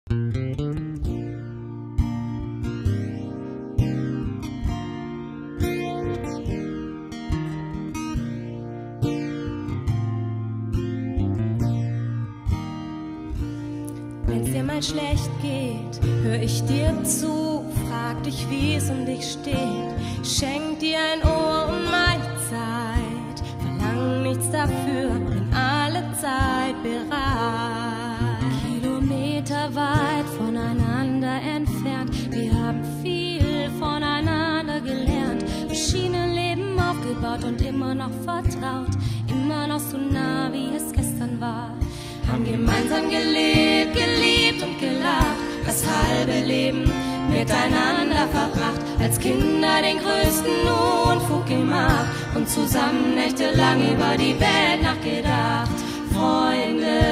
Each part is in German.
Wenn's dir mal schlecht geht, hör ich dir zu, frag dich, wie es um dich steht. Schenk dir ein Ohr und meine Zeit, verlang nichts dafür, bin alle Zeit bereit. Kilometer weit voneinander entfernt, wir haben viel voneinander gelernt. Verschiedene Leben aufgebaut und immer noch vertraut, immer noch so nah, wie es gestern war. Haben gemeinsam gelebt, geliebt und gelacht, das halbe Leben miteinander verbracht, als Kinder den größten Unfug gemacht und zusammen nächtelang über die Welt nachgedacht. Freunde,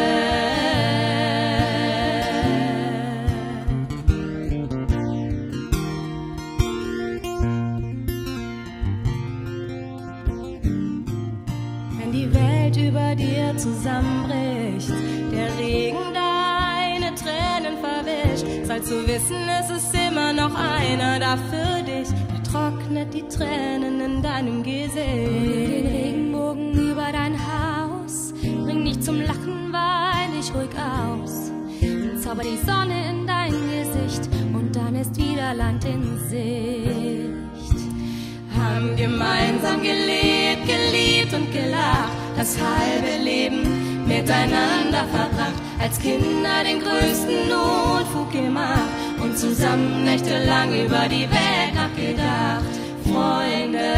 wenn die Welt über dir zusammenbricht, der Regen deine Tränen verwischt, sollst du wissen, es ist immer noch einer da für dich, der trocknet die Tränen in deinem Gesicht. Den Regenbogen über dein Haus, bring dich zum Lachen, wein dich ruhig aus, und zauber die Sonne in dein Gesicht, und dann ist wieder Land in Sicht. Haben gemeinsam gelebt, geliebt und gelacht, das halbe Leben miteinander verbracht, als Kinder den größten Unfug gemacht und zusammen nächtelang über die Welt nachgedacht. Freunde,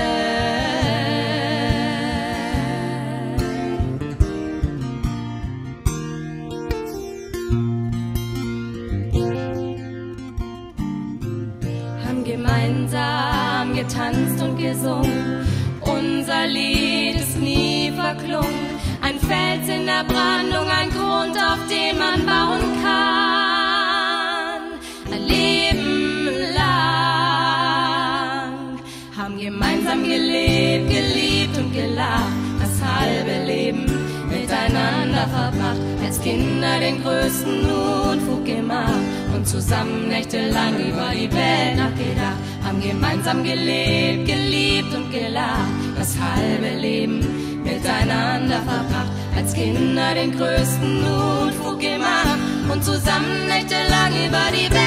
haben gemeinsam getanzt und gesungen, unser Lied ist nie verklungen. Ein Fels in der Brandung, ein Grund, auf den man bauen kann. Ein Leben lang. Haben gemeinsam gelebt, geliebt und gelacht, das halbe Leben miteinander verbracht, als Kinder den größten Unfug gemacht und zusammen nächtelang über die Welt nachgedacht. Haben gemeinsam gelebt, geliebt und gelacht, das halbe Leben miteinander verbracht, als Kinder den größten Unfug gemacht und zusammen nächtelang über die Welt